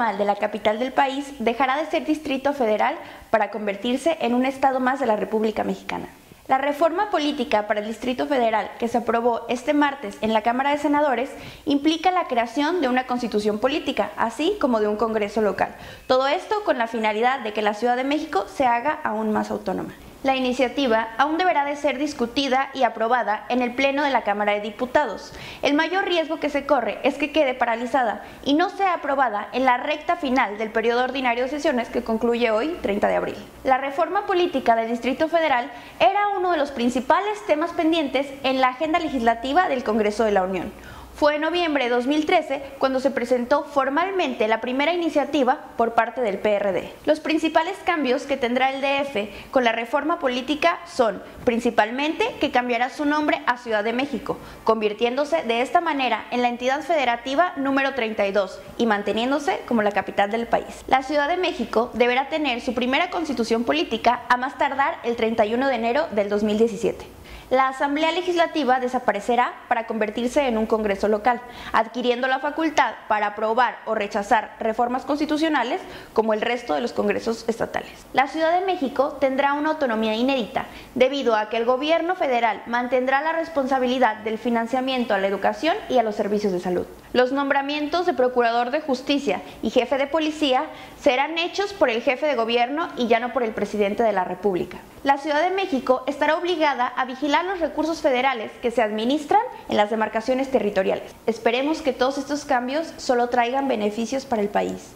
formal de la capital del país dejará de ser Distrito Federal para convertirse en un estado más de la República Mexicana. La reforma política para el Distrito Federal que se aprobó este martes en la Cámara de Senadores implica la creación de una constitución política, así como de un Congreso local. Todo esto con la finalidad de que la Ciudad de México se haga aún más autónoma. La iniciativa aún deberá de ser discutida y aprobada en el Pleno de la Cámara de Diputados. El mayor riesgo que se corre es que quede paralizada y no sea aprobada en la recta final del periodo ordinario de sesiones que concluye hoy, 30 de abril. La reforma política del Distrito Federal era uno de los principales temas pendientes en la agenda legislativa del Congreso de la Unión. Fue en noviembre de 2013 cuando se presentó formalmente la primera iniciativa por parte del PRD. Los principales cambios que tendrá el DF con la reforma política son, principalmente, que cambiará su nombre a Ciudad de México, convirtiéndose de esta manera en la entidad federativa número 32 y manteniéndose como la capital del país. La Ciudad de México deberá tener su primera constitución política a más tardar el 31 de enero del 2017. La Asamblea Legislativa desaparecerá para convertirse en un Congreso local, adquiriendo la facultad para aprobar o rechazar reformas constitucionales como el resto de los congresos estatales. La Ciudad de México tendrá una autonomía inédita, debido a que el gobierno federal mantendrá la responsabilidad del financiamiento a la educación y a los servicios de salud. Los nombramientos de Procurador de Justicia y Jefe de Policía serán hechos por el jefe de gobierno y ya no por el presidente de la República. La Ciudad de México estará obligada a vigilar los recursos federales que se administran en las demarcaciones territoriales. Esperemos que todos estos cambios solo traigan beneficios para el país.